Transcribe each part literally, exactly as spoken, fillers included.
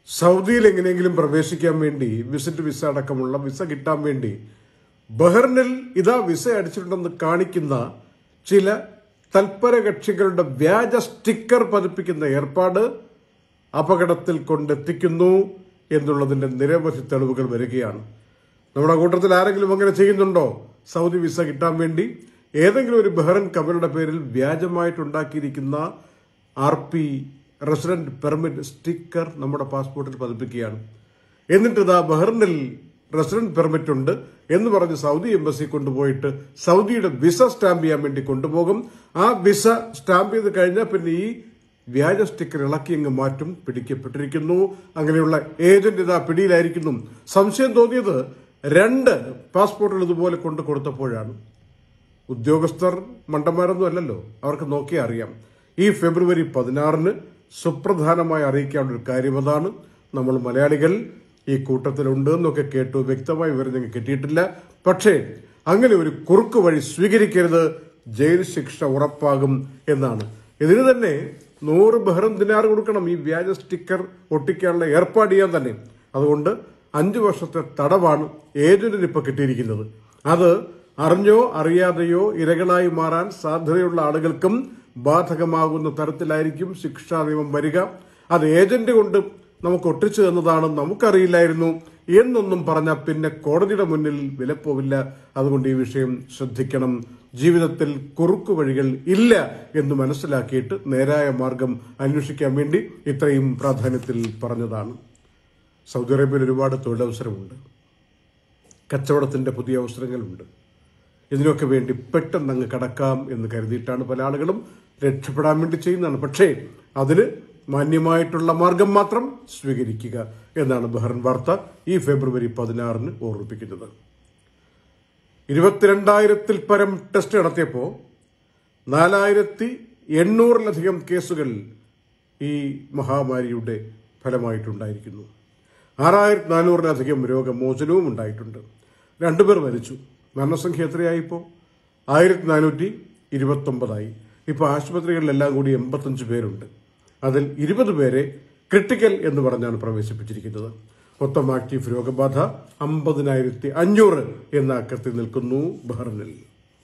സൗദിയിൽ എങ്ങനെയെങ്കിലും പ്രവേശിക്കാൻ വേണ്ടി വിസിറ്റ് വിസ അടക്കമുള്ള വിസ കിട്ടാൻ വേണ്ടി ബഹ്റിനിൽ ഇതാ വിസ അടിച്ചിട്ടുണ്ടെന്ന് കാണിക്കുന്ന ചില തൽപര കക്ഷികളുടെ വ്യാജ സ്റ്റിക്കർ പതിപ്പിക്കുന്ന ഏർപ്പാട് അപകടത്തിൽ കൊണ്ടെത്തിക്കുന്നു എന്നുള്ളതിന്റെ നിരവധി തെളിവുകൾ വരികയാണ്. നമ്മുടെ കൂട്ടത്തിൽ ആരെങ്കിലും അങ്ങനെ ചെയ്യുന്നുണ്ടോ? സൗദി വിസ കിട്ടാൻ വേണ്ടി ഏതെങ്കിലും ഒരു ബഹ്റിൻ കമ്പനിയുടെ പേരിൽ വ്യാജമായിട്ടുണ്ടാക്കിയിരിക്കുന്ന R P resident permit sticker നമ്മുടെ പാസ്പോർട്ടിൽ പതിപ്പിക്കുകയാണ്. എന്നിട്ട് ഇതാ ബഹ്റിനിൽ റെസിഡന്റ് പെർമിറ്റ് ഉണ്ട് എന്ന് പറഞ്ഞ് സൗദി എംബസി കൊണ്ടുപോയിട്ട് സൗദിയുടെ വിസ സ്റ്റാമ്പ് ചെയ്യാൻ വേണ്ടി കൊണ്ടുപോകും. ആ വിസ സ്റ്റാമ്പ് ചെയ്ത് കഴിഞ്ഞാൽ പിന്നെ ഈ വ്യാജ സ്റ്റിക്കർ ഇളക്കി അങ്ങ് മാറ്റും. പിടിക്കപ്പെട്ടിരിക്കുന്നു. അങ്ങനെയുള്ള ഏജന്റ് ഇതാ പിടിയിലായിരിക്കുന്നു. സംശയം തോന്നിയത് രണ്ട് പാസ്പോർട്ടുകൾ ഇതുപോലെ കൊണ്ടു കൊടുത്തപ്പോഴാണ്. ഉദ്യോഗസ്ഥർ മണ്ടന്മാരൊന്നും അല്ലല്ലോ, അവർക്ക് നോക്കിയാൽ അറിയാം. ഈ ഫെബ്രുവരി പതിനാറിന് സുപ്രധാനമായി അറിയിക്കാനുള്ള ഒരു കാര്യം അതാണ്. നമ്മൾ മലയാളികൾ ഈ കൂട്ടത്തിലുണ്ട് എന്നൊക്കെ കേട്ടു, വ്യക്തമായ വിവരം ഞങ്ങൾക്ക് കിട്ടിയിട്ടില്ല. പക്ഷേ അങ്ങനെ ഒരു കുറുക്ക് വഴി സ്വീകരിക്കരുത്, ജയിൽ ശിക്ഷ ഉറപ്പാകും എന്നാണ്. ഇതിന് തന്നെ നൂറ് ബഹ്റിൻ ദിനാർ കൊടുക്കണം ഈ വ്യാജ സ്റ്റിക്കർ ഒട്ടിക്കാനുള്ള ഏർപ്പാട് ചെയ്യാൻ തന്നെ. അതുകൊണ്ട് അഞ്ചു വർഷത്തെ തടവാണ് ഏജന്റിന് ഇപ്പൊ കിട്ടിയിരിക്കുന്നത്. അത് അറിഞ്ഞോ അറിയാതെയോ ഇരകളായി മാറാൻ സാധ്യതയുള്ള ആളുകൾക്കും ബാധകമാകുന്ന തരത്തിലായിരിക്കും ശിക്ഷാ നിയമം വരിക. അത് ഏജന്റ് കൊണ്ട് നമുക്ക് ഒട്ടിച്ചു തന്നതാണ്, നമുക്കറിയില്ലായിരുന്നു എന്നൊന്നും പറഞ്ഞാൽ പിന്നെ കോടതിയുടെ മുന്നിൽ വിലപ്പോവില്ല. അതുകൊണ്ട് ഈ വിഷയം ശ്രദ്ധിക്കണം. ജീവിതത്തിൽ കുറുക്കു വഴികൾ ഇല്ല എന്ന് മനസ്സിലാക്കിയിട്ട് നേരായ മാർഗം അന്വേഷിക്കാൻ വേണ്ടി ഇത്രയും പ്രാധാന്യത്തിൽ പറഞ്ഞതാണ്. സൗദി അറേബ്യയിൽ ഒരുപാട് തൊഴിലവസരമുണ്ട്, കച്ചവടത്തിന്റെ പുതിയ അവസരങ്ങളുണ്ട്. ഇതിനൊക്കെ വേണ്ടി പെട്ടെന്ന് അങ്ങ് കടക്കാം എന്ന് കരുതിയിട്ടാണ് പല ആളുകളും രക്ഷപ്പെടാൻ വേണ്ടി ചെയ്യുന്നതാണ്. പക്ഷേ അതിന് മാന്യമായിട്ടുള്ള മാർഗം മാത്രം സ്വീകരിക്കുക എന്നാണ് ബഹ്റിൻ വാർത്ത ഈ ഫെബ്രുവരി പതിനാറിന് ഓർമ്മിപ്പിക്കുന്നത്. ഇരുപത്തിരണ്ടായിരത്തിൽ പരം ടെസ്റ്റ് നടത്തിയപ്പോൾ നാലായിരത്തി എണ്ണൂറിലധികം കേസുകൾ ഈ മഹാമാരിയുടെ ഫലമായിട്ടുണ്ടായിരിക്കുന്നു. ആറായിരത്തി നാനൂറിലധികം രോഗമോചനവും ഉണ്ടായിട്ടുണ്ട്. രണ്ടുപേർ മരിച്ചു. മരണസംഖ്യ എത്രയായിപ്പോ? ആയിരത്തി നാനൂറ്റി ഇരുപത്തി ഒമ്പതായി. ഇപ്പൊ ആശുപത്രികളിലെല്ലാം കൂടി എൺപത്തഞ്ച് പേരുണ്ട്. അതിൽ ഇരുപത് പേരെ ക്രിട്ടിക്കൽ എന്ന് പറഞ്ഞാണ് പ്രവേശിപ്പിച്ചിരിക്കുന്നത്. മൊത്തം ആക്റ്റീവ് രോഗബാധ അമ്പതിനായിരത്തി അഞ്ഞൂറ് എന്ന അക്കത്തിൽ നിൽക്കുന്നു ബഹ്റിനിൽ.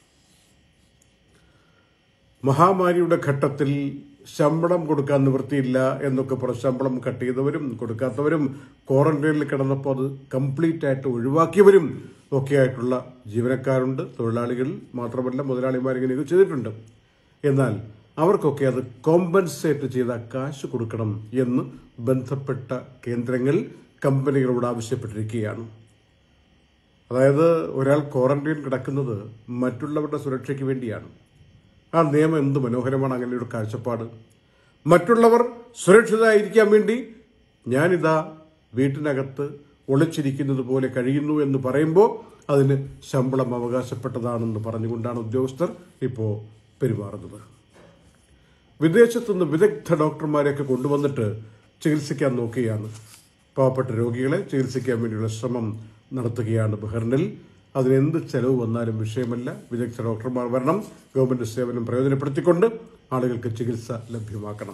മഹാമാരിയുടെ ഘട്ടത്തിൽ ശമ്പളം കൊടുക്കാൻ നിവൃത്തിയില്ല എന്നൊക്കെ പറഞ്ഞ് ശമ്പളം കട്ട് ചെയ്തവരും കൊടുക്കാത്തവരും ക്വാറന്റൈനിൽ കിടന്നപ്പോൾ അത് കംപ്ലീറ്റ് ആയിട്ട് ഒഴിവാക്കിയവരും ഒക്കെയായിട്ടുള്ള ജീവനക്കാരുണ്ട്. തൊഴിലാളികൾ മാത്രമല്ല മുതലാളിമാരിങ്ങനെയൊക്കെ ചെയ്തിട്ടുണ്ട്. എന്നാൽ അവർക്കൊക്കെ അത് കോമ്പൻസേറ്റ് ചെയ്ത കാശ് കൊടുക്കണം എന്ന് ബന്ധപ്പെട്ട കേന്ദ്രങ്ങൾ കമ്പനികളോട് ആവശ്യപ്പെട്ടിരിക്കുകയാണ്. അതായത് ഒരാൾ ക്വാറന്റൈൻ കിടക്കുന്നത് മറ്റുള്ളവരുടെ സുരക്ഷയ്ക്ക് വേണ്ടിയാണ്. ആ നിയമം എന്ത് മനോഹരമാണ്, അങ്ങനെ ഒരു കാഴ്ചപ്പാട്. മറ്റുള്ളവർ സുരക്ഷിതരായിരിക്കാൻ വേണ്ടി ഞാനിതാ വീട്ടിനകത്ത് ഒളിച്ചിരിക്കുന്നത് പോലെ കഴിയുന്നു എന്ന് പറയുമ്പോൾ അതിന് ശമ്പളം അവകാശപ്പെട്ടതാണെന്ന് പറഞ്ഞുകൊണ്ടാണ് ഉദ്യോഗസ്ഥർ ഇപ്പോൾ പെരുമാറുന്നത്. വിദേശത്തുനിന്ന് വിദഗ്ധ ഡോക്ടർമാരെയൊക്കെ കൊണ്ടുവന്നിട്ട് ചികിത്സിക്കാൻ നോക്കുകയാണ്. പാവപ്പെട്ട രോഗികളെ ചികിത്സിക്കാൻ വേണ്ടിയുള്ള ശ്രമം നടത്തുകയാണ് ബഹ്റിനിൽ. അതിനെന്ത് ചെലവ് വന്നാലും വിഷയമല്ല. വിദഗ്ധ ഡോക്ടർമാർ വരണം. ഗവൺമെന്റ് സേവനം പ്രയോജനപ്പെടുത്തിക്കൊണ്ട് ആളുകൾക്ക് ചികിത്സ ലഭ്യമാക്കണം.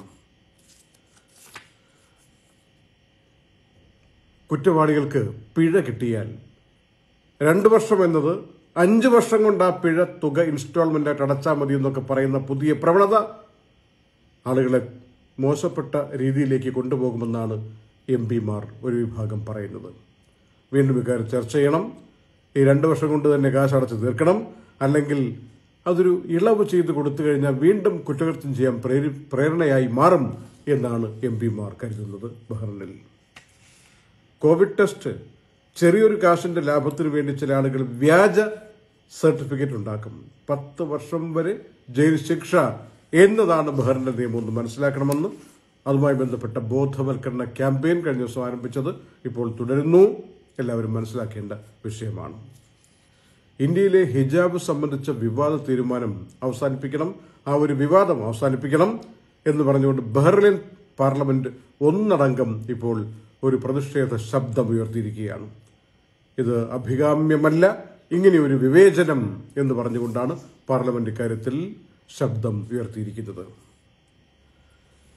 കുറ്റവാളികൾക്ക് പിഴ കിട്ടിയാൽ രണ്ടു വർഷം എന്നത് അഞ്ചു വർഷം കൊണ്ട് ആ പിഴ തുക ഇൻസ്റ്റാൾമെന്റ് ആയിട്ട് അടച്ചാൽ മതി എന്നൊക്കെ പറയുന്ന പുതിയ പ്രവണത ആളുകളെ മോശപ്പെട്ട രീതിയിലേക്ക് കൊണ്ടുപോകുമെന്നാണ് എം പിമാർ ഒരു വിഭാഗം പറയുന്നത്. വീണ്ടും ഇക്കാര്യം ചർച്ച ചെയ്യണം. ഈ രണ്ടു വർഷം കൊണ്ട് തന്നെ കാശ് അടച്ച് തീർക്കണം. അല്ലെങ്കിൽ അതൊരു ഇളവ് ചെയ്ത് കൊടുത്തു കഴിഞ്ഞാൽ വീണ്ടും കുറ്റകൃത്യം ചെയ്യാൻ പ്രേരി പ്രേരണയായി മാറും എന്നാണ് എം പിമാർ കരുതുന്നത്. ബഹ്റിനിൽ കോവിഡ് ടെസ്റ്റ് ചെറിയൊരു കാശിന്റെ ലാഭത്തിന് വേണ്ടി ചില ആളുകൾ വ്യാജ സർട്ടിഫിക്കറ്റ് ഉണ്ടാക്കും. പത്ത് വർഷം വരെ ജയിൽ ശിക്ഷ എന്നതാണ് ബഹ്റിന്റെ നിയമം എന്ന് മനസ്സിലാക്കണമെന്ന് അതുമായി ബന്ധപ്പെട്ട ബോധവൽക്കരണ ക്യാമ്പയിൻ കഴിഞ്ഞ ദിവസം ആരംഭിച്ചത് ഇപ്പോൾ തുടരുന്നു. എല്ലാവരും മനസ്സിലാക്കേണ്ട വിഷയമാണ്. ഇന്ത്യയിലെ ഹിജാബ് സംബന്ധിച്ച വിവാദ തീരുമാനം അവസാനിപ്പിക്കണം, ആ ഒരു വിവാദം അവസാനിപ്പിക്കണം എന്ന് പറഞ്ഞുകൊണ്ട് ബഹ്റിൻ പാർലമെന്റ് ഒന്നടങ്കം ഇപ്പോൾ ഒരു പ്രതിഷേധ ശബ്ദം ഉയർത്തിയിരിക്കുകയാണ്. ഇത് അഭികാമ്യമല്ല, ഇങ്ങനെയൊരു വിവേചനം എന്ന് പറഞ്ഞുകൊണ്ടാണ് പാർലമെന്റ് ഇക്കാര്യത്തിൽ ശബ്ദം ഉയർത്തിയിരിക്കുന്നത്.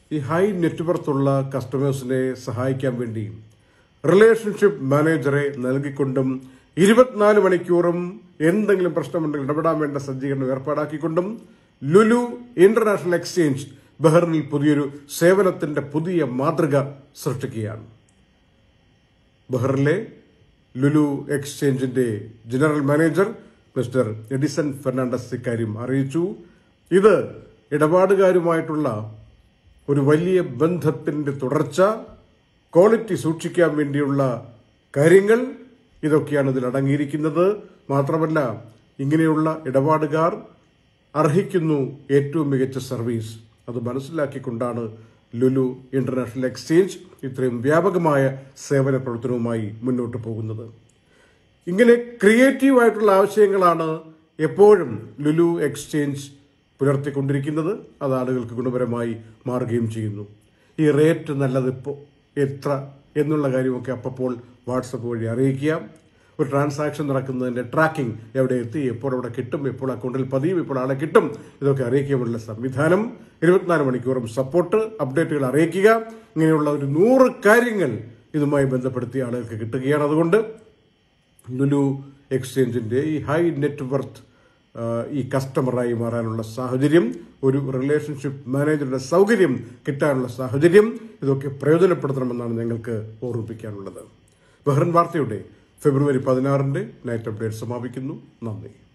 ഈ ഹൈ നെറ്റ്വർത്തുള്ള കസ്റ്റമേഴ്സിനെ സഹായിക്കാൻ വേണ്ടി റിലേഷൻഷിപ്പ് മാനേജറെ നൽകിക്കൊണ്ടും ഇരുപത്തിനാല് മണിക്കൂറും എന്തെങ്കിലും പ്രശ്നമുണ്ടെങ്കിൽ ഇടപെടാൻ വേണ്ട സജ്ജീകരണം ഏർപ്പാടാക്കിക്കൊണ്ടും ലുലു ഇന്റർനാഷണൽ എക്സ്ചേഞ്ച് ബഹ്റിനിൽ പുതിയൊരു സേവനത്തിന്റെ പുതിയ മാതൃക സൃഷ്ടിക്കുകയാണ്. ബഹ്റിനിലെ ലുലു എക്സ്ചേഞ്ചിന്റെ general manager mister Edison Fernandes ഇക്കാര്യം അറിയിച്ചു. ഇത് ഇടപാടുകാരുമായിട്ടുള്ള ഒരു വലിയ ബന്ധത്തിന്റെ തുടർച്ച, ക്വാളിറ്റി സൂക്ഷിക്കാൻ വേണ്ടിയുള്ള കാര്യങ്ങൾ, ഇതൊക്കെയാണ് ഇതിൽ അടങ്ങിയിരിക്കുന്നത്. മാത്രമല്ല, ഇങ്ങനെയുള്ള ഇടപാടുകാർ അർഹിക്കുന്നു ഏറ്റവും മികച്ച സർവീസ്. അത് മനസ്സിലാക്കിക്കൊണ്ടാണ് ലുലു ഇന്റർനാഷണൽ എക്സ്ചേഞ്ച് ഇത്രയും വ്യാപകമായ സേവന പ്രവർത്തനവുമായി മുന്നോട്ട് പോകുന്നത്. ഇങ്ങനെ ക്രിയേറ്റീവായിട്ടുള്ള ആശയങ്ങളാണ് എപ്പോഴും ലുലു എക്സ്ചേഞ്ച് പുലർത്തിക്കൊണ്ടിരിക്കുന്നത്. അത് ആളുകൾക്ക് ഗുണപരമായി മാറുകയും ചെയ്യുന്നു. ഈ റേറ്റ് നല്ലതിപ്പോൾ എത്ര എന്നുള്ള കാര്യമൊക്കെ അപ്പോൾ വാട്സപ്പ് വഴി അറിയിക്കുക. ഒരു ട്രാൻസാക്ഷൻ നടക്കുന്നതിന്റെ ട്രാക്കിംഗ്, എവിടെ എത്തി, എപ്പോൾ അവിടെ കിട്ടും, എപ്പോൾ അക്കൗണ്ടിൽ പതിയും, ഇപ്പോൾ ആളെ കിട്ടും, ഇതൊക്കെ അറിയിക്കാനുള്ള സംവിധാനം, ഇരുപത്തിനാല് മണിക്കൂറും സപ്പോർട്ട്, അപ്ഡേറ്റുകൾ അറിയിക്കുക, ഇങ്ങനെയുള്ള ഒരു നൂറ് കാര്യങ്ങൾ ഇതുമായി ബന്ധപ്പെടുത്തിയ ആളുകൾക്ക് കിട്ടുകയാണ്. അതുകൊണ്ട് ലുലു എക്സ്ചേഞ്ചിന്റെ ഈ ഹൈ നെറ്റ്വർത്ത് ഈ കസ്റ്റമറായി മാറാനുള്ള സാഹചര്യം, ഒരു റിലേഷൻഷിപ്പ് മാനേജറുടെ സൗകര്യം കിട്ടാനുള്ള സാഹചര്യം, ഇതൊക്കെ പ്രയോജനപ്പെടുത്തണമെന്നാണ് ഞങ്ങൾക്ക് ഓർമ്മിപ്പിക്കാനുള്ളത്. ബഹ്റിൻ വാർത്തയുടെ ഫെബ്രുവരി പതിനാറിന്റെ നൈറ്റ് അപ്ഡേറ്റ് സമാപിക്കുന്നു. നന്ദി.